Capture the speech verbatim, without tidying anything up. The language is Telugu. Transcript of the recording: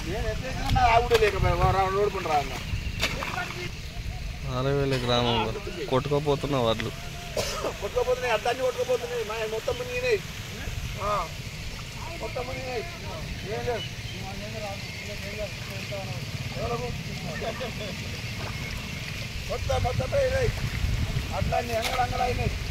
ఆరవేల గ్రామంలో కొట్టుకోపోతున్న వాళ్ళు కొట్టుకోపోతున్నాయి అడ్డాన్ని కొట్టుకోపోతున్నాయి మొత్తం మునిగినాయి మొత్తం మునిగినాయి మొత్తం మొత్తం పోయినాయి అడ్డాన్ని అంగళ అంగళ అయినాయి